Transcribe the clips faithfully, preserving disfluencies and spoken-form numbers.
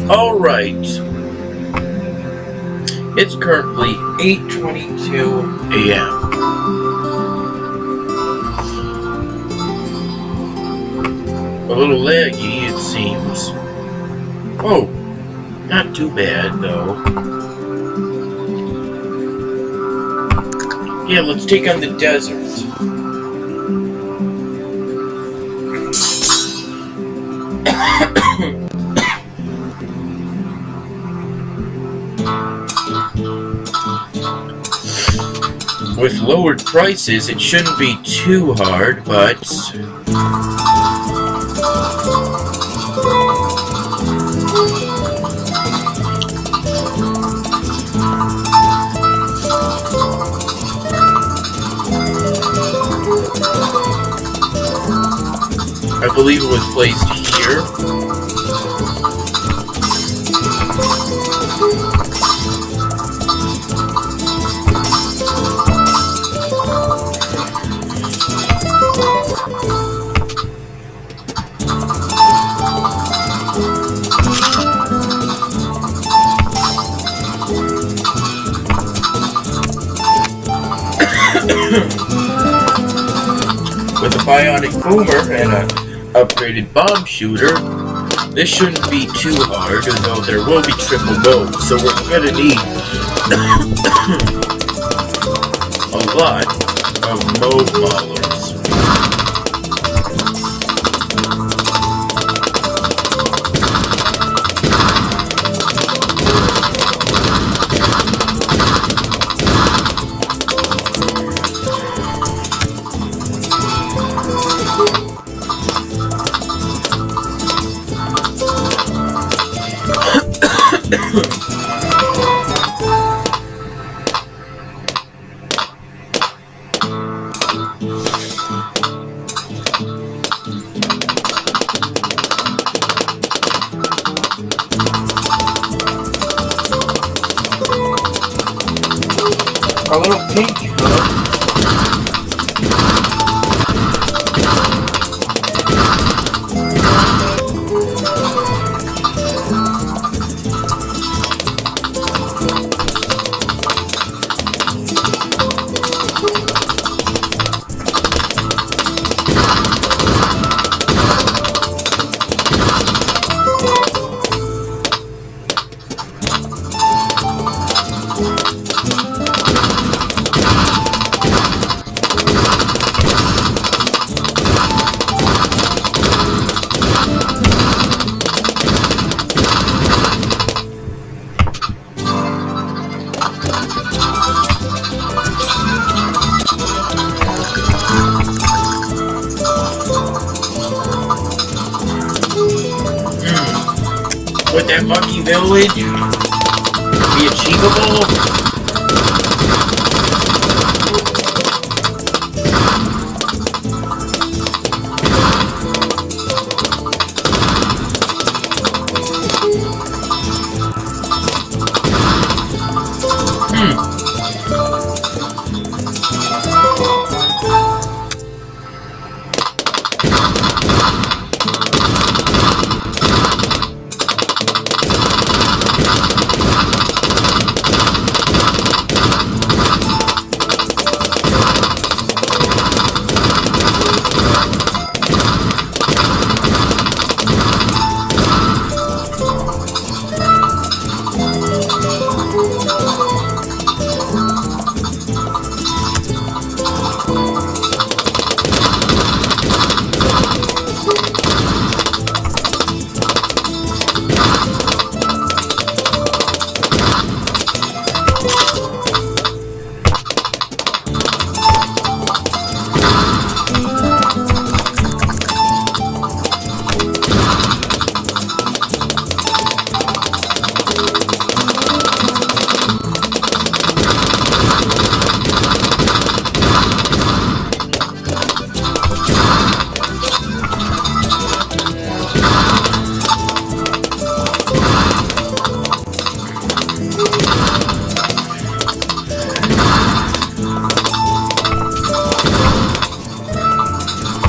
Alright. It's currently eight twenty-two a m A little laggy, it seems. Oh, not too bad, though. Yeah, let's take on the desert. With lowered prices, it shouldn't be too hard, but... I believe it was placed here. With a bionic boomer and a upgraded bomb shooter, this shouldn't be too hard, although there will be triple gold, so we're gonna need a lot of mode maulers. A little pink hood. Would that Monkey Village be achievable?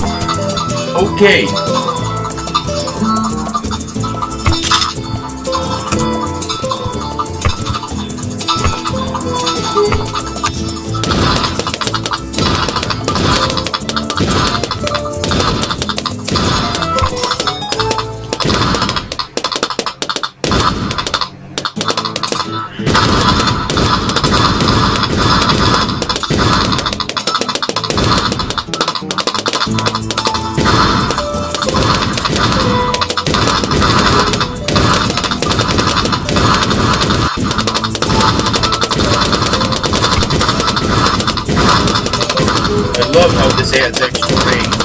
Okay. love how this adds extra range.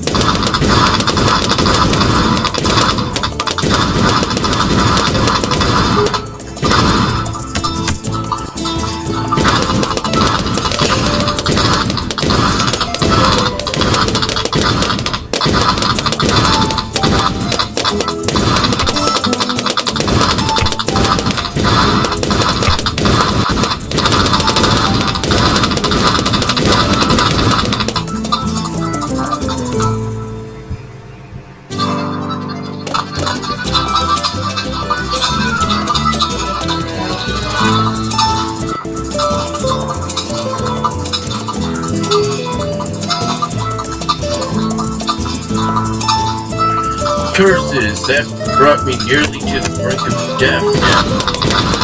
Curses, that brought me nearly to the brink of death now.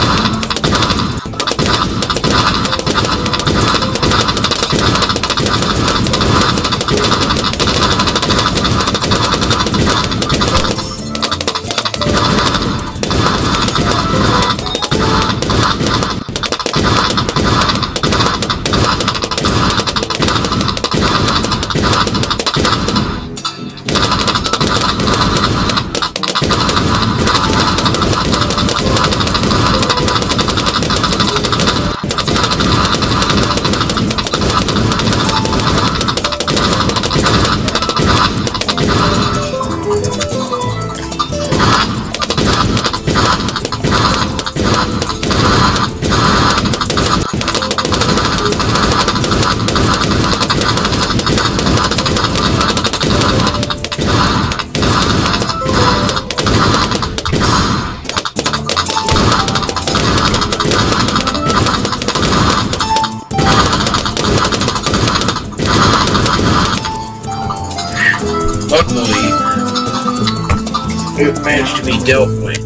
Luckily, it managed to be dealt with.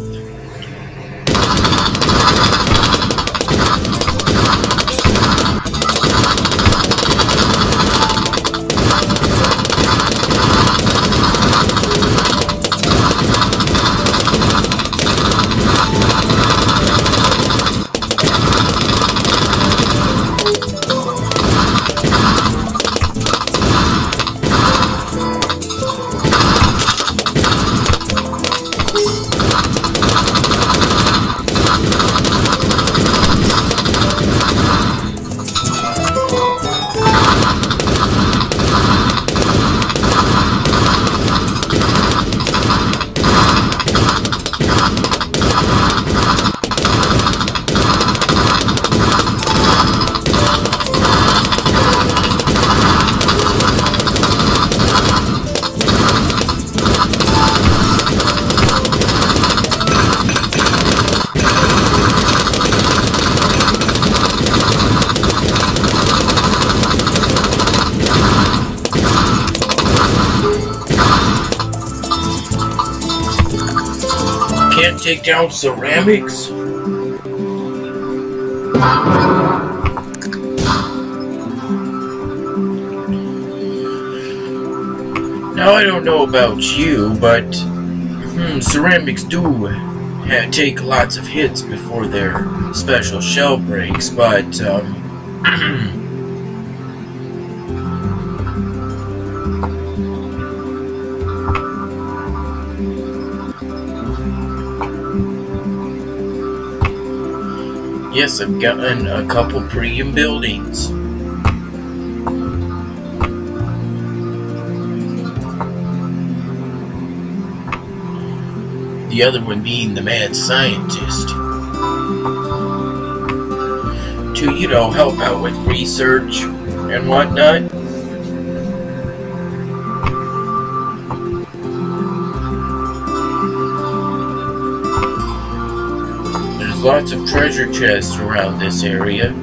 Can't take down ceramics? Now I don't know about you, but hmm, ceramics do ha take lots of hits before their special shell breaks, but um, yes, I've gotten a couple premium buildings. The other one being the mad scientist. To, you know, help out with research and whatnot. There's lots of treasure chests around this area.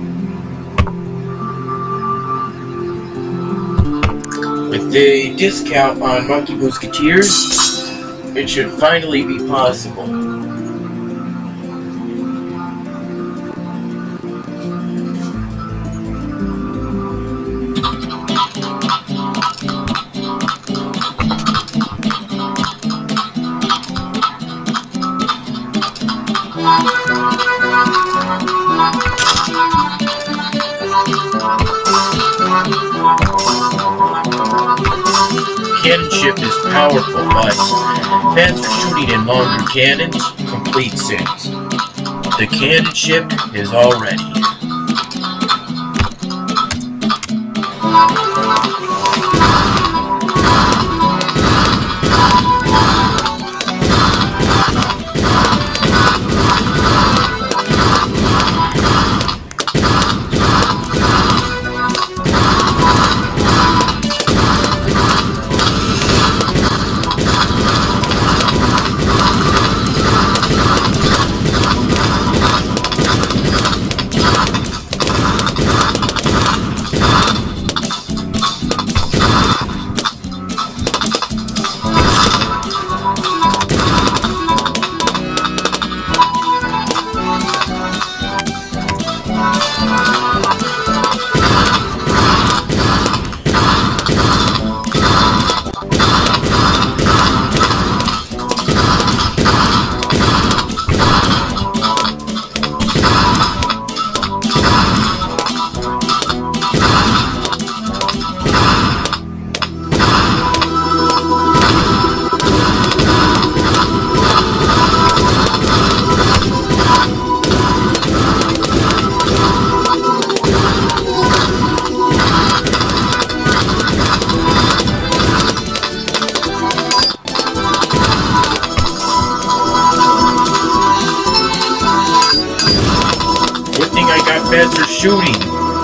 With a discount on Monkey Musketeers, it should finally be possible. ship is powerful, but panzer shooting in longer cannons completes it. The cannon ship is all ready. Panzer shooting.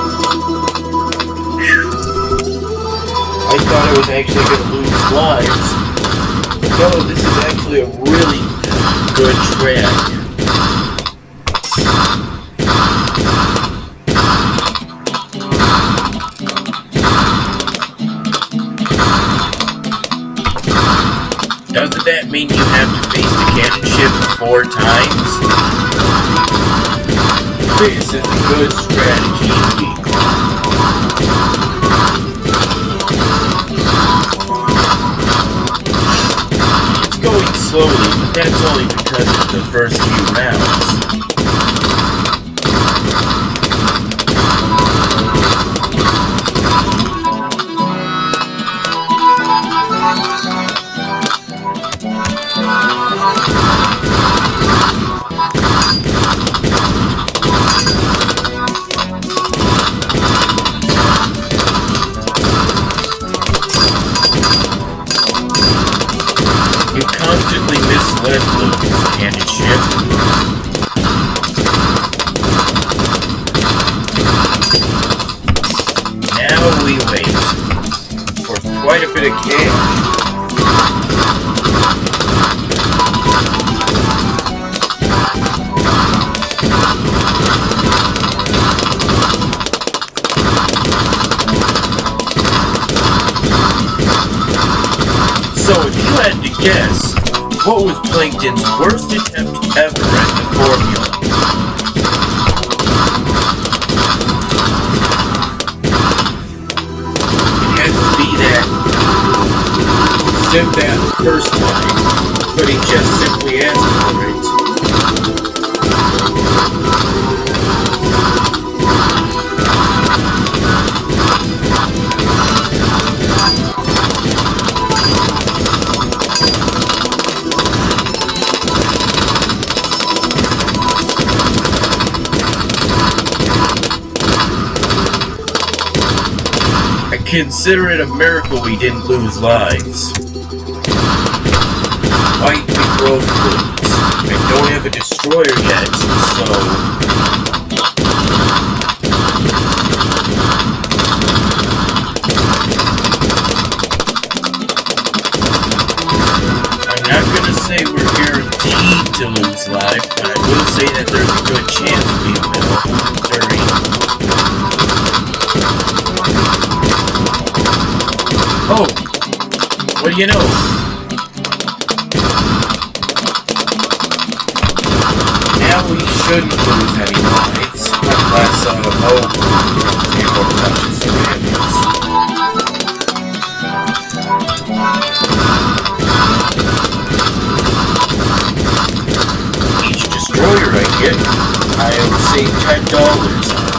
I thought I was actually going to lose lives. No, this is actually a really good track. Doesn't that mean you have to face the cannon ship four times? This is a good strategy. It's going slowly, but that's only because of the first few rounds. Misled the cannon ship. Now we wait for quite a bit of cash. So if you had to guess, what was Plankton's worst attempt ever at the formula? It has to be that Sinbad first line, but he just simply asked for it. Consider it a miracle we didn't lose lives. Fight the growth please. I don't have a destroyer yet, so... I'm not gonna say we're guaranteed to lose lives, but I will say that there's a good chance we will during... Oh, what do you know? Now we shouldn't lose any lives, unless, uh, oh, people touches ceramics. Each destroyer I get, I will save ten dollars on.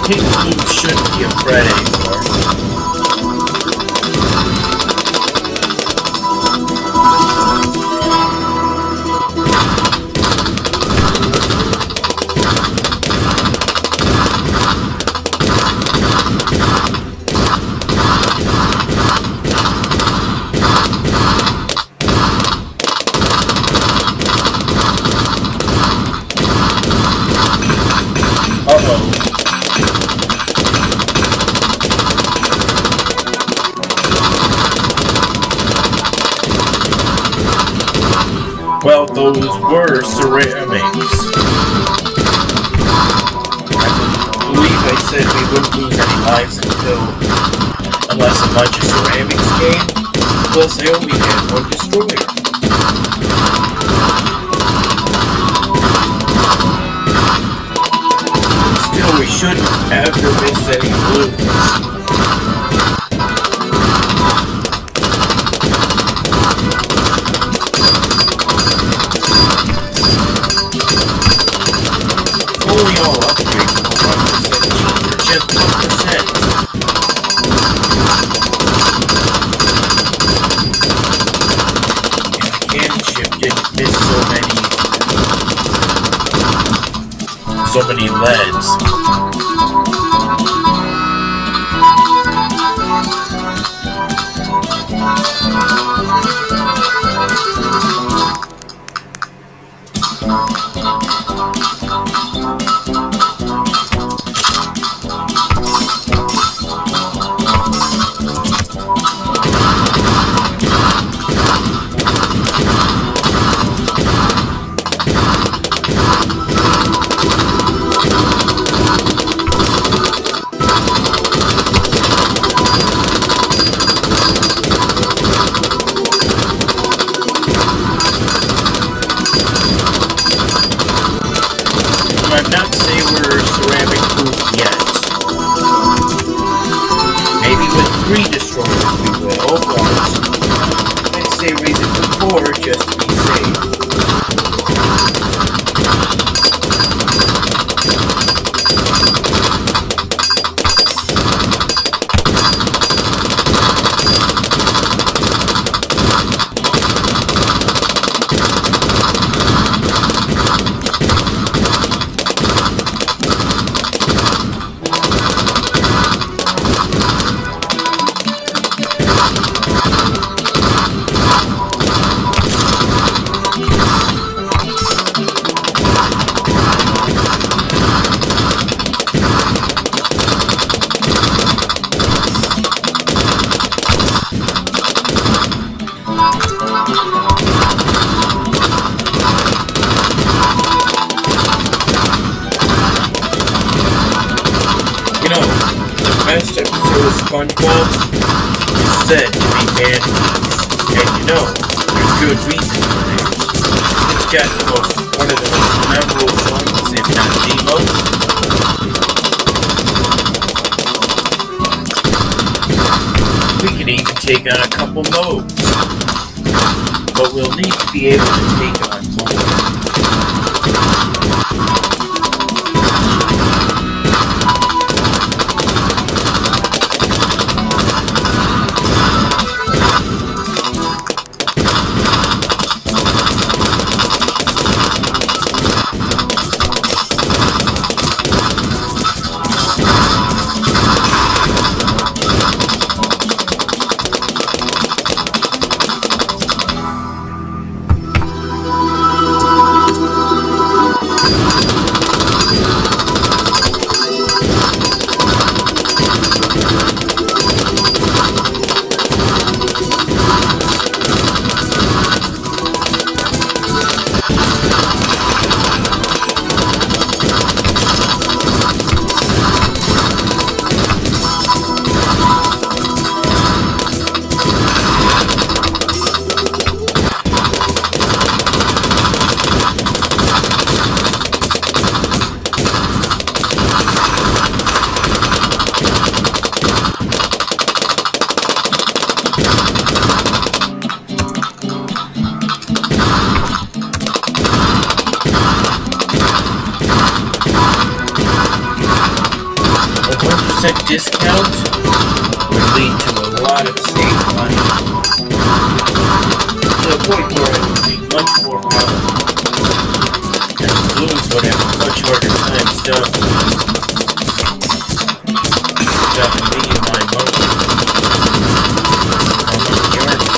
Pink Blue shouldn't be a threat anymore. Uh-oh. Well, those were ceramics. I believe I said we wouldn't lose any lives until... unless a bunch of ceramics came. Plus, I only had one destroyer. Still, we shouldn't ever miss any blues. Only all upgrades are one percent cheaper, just one percent. And the cannon ship didn't miss so many... so many leads. I'm not say we're ceramic proof yet. Maybe with three destroyers we will, but I'd say raise it to four just to be safe. You know, the best episode of SpongeBob is said to be Mandy's, and you know, there's good reason for that. It's got the most, one of the most memorable songs, if not the most. We can even take on a couple modes, but we'll need to be able to take on more. discount would lead to a lot of saved money. To the point where it would be much more powerful. And the balloons would have a much harder time stopping stopping me and my money. Among the army.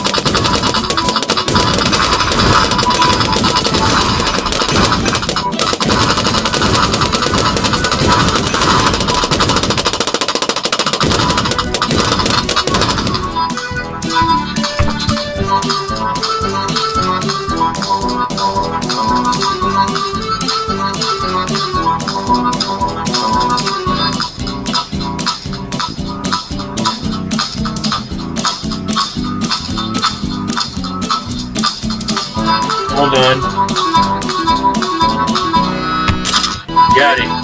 Hold on. Got it.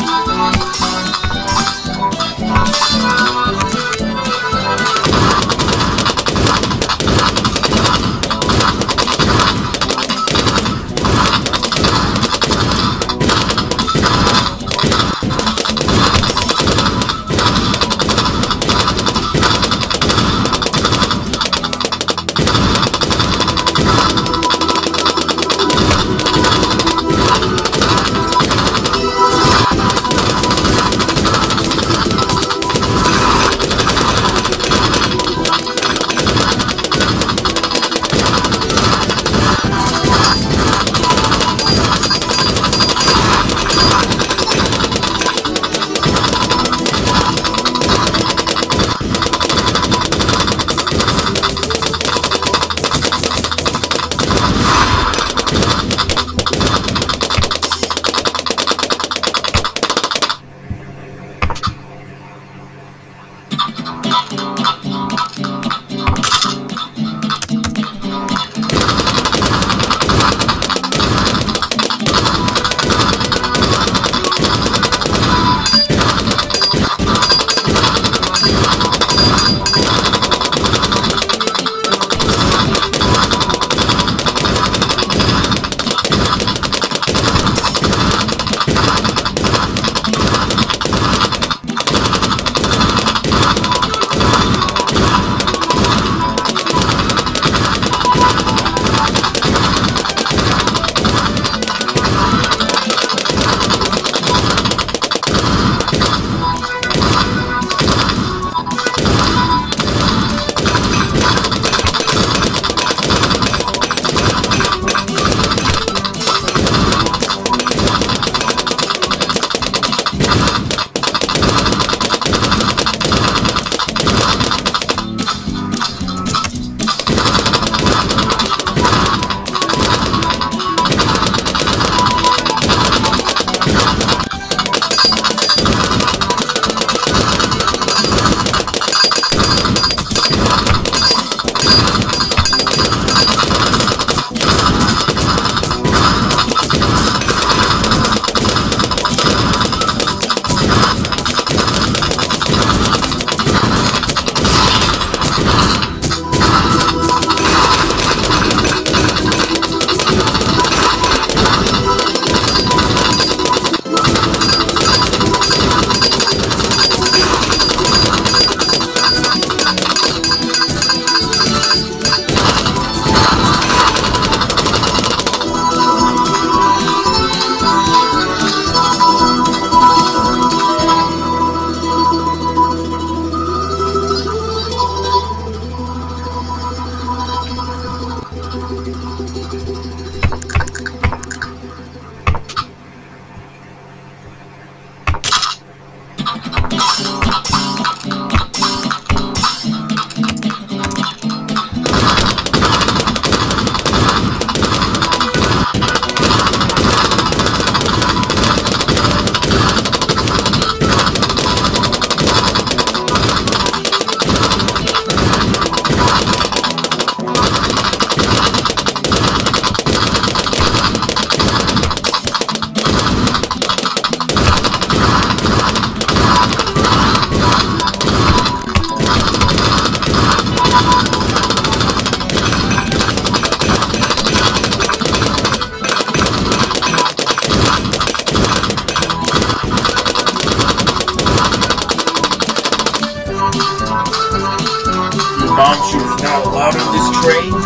out of this train?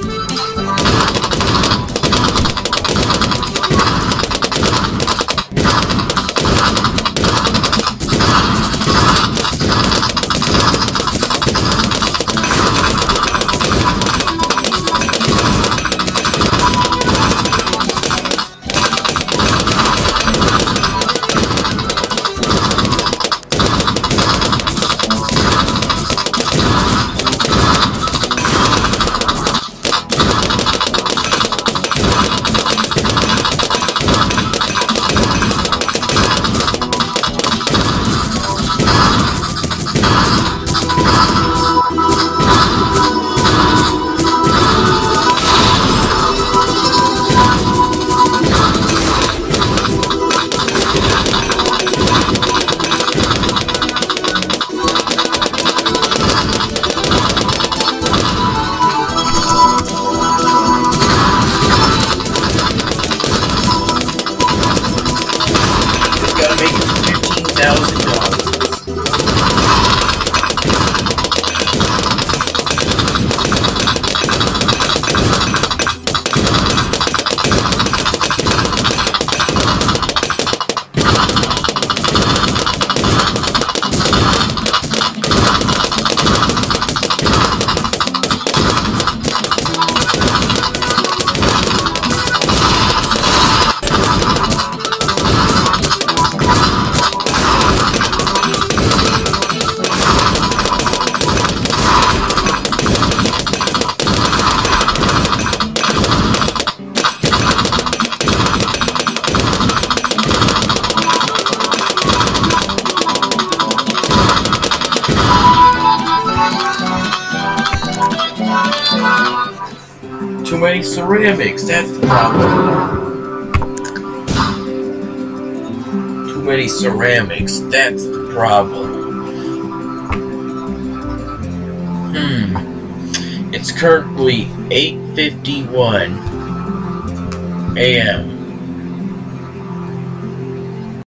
Too many ceramics, that's the problem. Too many ceramics, that's the problem. Hmm. It's currently eight fifty-one A M